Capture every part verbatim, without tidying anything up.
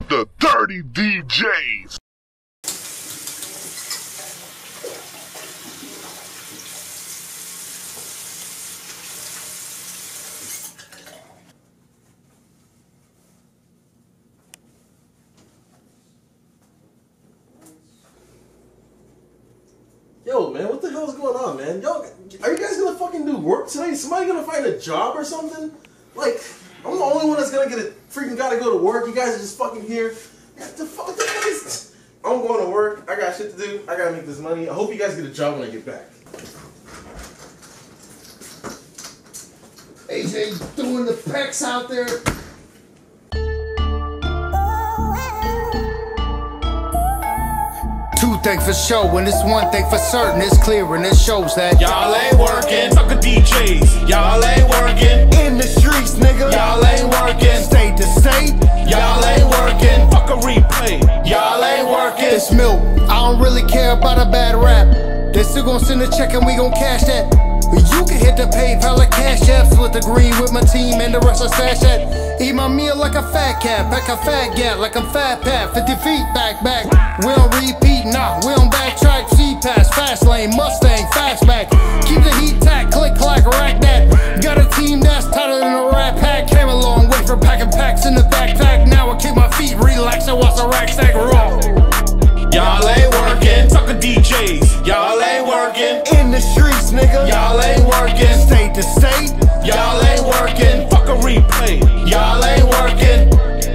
The Dirty D Js. Yo, man, what the hell is going on, man? Yo, are you guys gonna fucking do work today? Is somebody gonna find a job or something? Like, I'm the only one that's gonna get a freaking gotta go to work. You guys are just fucking here. What the fuck, what the fuck is this? I'm going to work. I got shit to do. I gotta make this money. I hope you guys get a job when I get back. A J doing the pecs out there. Two things for sure, and it's one thing for certain. It's clear and it shows that y'all ain't working. Sucker D Js, y'all ain't working. In the streets, nigga, y'all ain't working. State to state, y'all ain't working. Fuck a replay, y'all ain't working. It's milk, I don't really care about a bad rap. They still gon' send a check and we gon' cash that. But you can hit the PayPal or Cash App. Split the green with my team and the rest I stash at. Eat my meal like a fat cat, pack a fat gat like I'm Fat Pat. fifty feet back, back. We don't repeat, nah, we don't backtrack. C-Pass, fast lane, Mustang, fastback. Keep the heat tack, click, clack, rack that. Got a team that's tighter than a rat pack. Came a long way from packing packs in the backpack. Now I kick my feet, relax and watch the rack stack raw. Y'all ain't working. Sucker D Js, y'all ain't working. In the streets, nigga, y'all ain't working. State to state, y'all ain't working. Fuck a replay, y'all ain't working.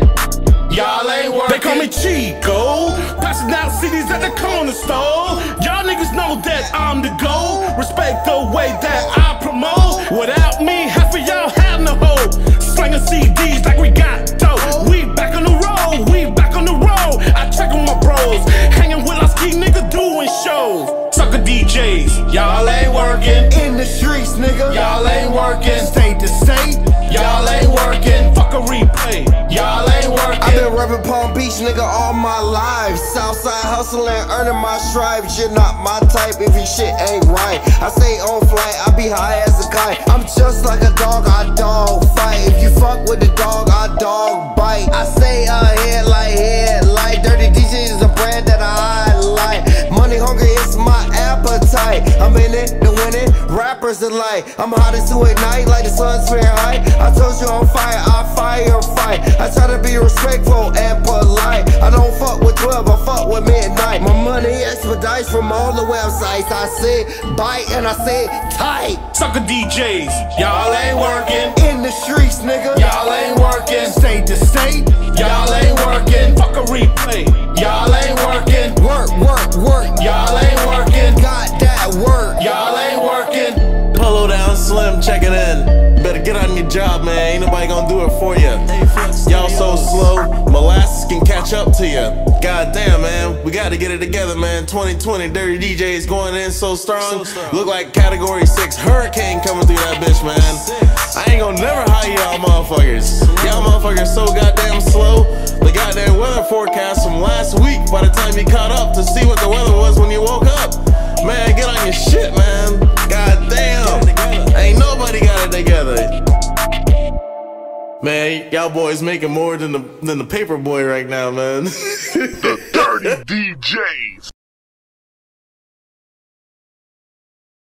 Y'all ain't working. They call me Chico, passing out C Ds at the corner store. Y'all niggas know that I'm the GOAT. Respect the way that I promote. Without me, half of y'all have no hope. Slinging C Ds like we got dope. We back on the road, we back on the road. I check on my bros, hanging with our ski niggas doing shows. Sucker D Js, y'all ain't working. in the streets, nigga, Y'all ain't working. state to state, Y'all ain't working. Fuck a replay, y'all ain't working. I've been rapping Palm Beach, nigga, all my life. Southside hustling, earning my stripes. You're not my type if your shit ain't right. I stay on flight, I be high as a kite. I'm just like a dog, I dog fight. If you fuck with the dog, I dog bite. I stay ahead like headlight. Dirty D J is a brand that I like. Money hungry is my appetite. I'm in it to win it, rappers delight. I'm hottest to ignite like the sun's Fahrenheit. I told you I'm fire, I fire fight. I try to be respectful and polite. I don't fuck with twelve, I fuck with midnight. My money expedites from all the websites. I say bite and I say tight. Sucker D Js, y'all ain't working. in the streets, nigga, Y'all ain't working. state to state, Y'all ain't working. Fuck a replay, y'all ain't working. work, work, work, Y'all ain't working. got that work. Y'all ain't working. Polo down, Slim, checking in. Better get on your job, man. Ain't nobody gonna do it for you. Y'all so slow, molasses can catch up to you. God damn, man, we gotta get it together, man. twenty twenty, Dirty D Js going in so strong. Look like category six hurricane coming through that bitch, man. I ain't gonna never hire y'all motherfuckers. Y'all motherfuckers so goddamn slow. The goddamn weather forecast from last week, by the time you caught up to see what the weather was when you woke up. Man, get on your shit, man. God damn. Ain't nobody got it together. Man, y'all boys making more than the than the paper boy right now, man. The Dirty D Js.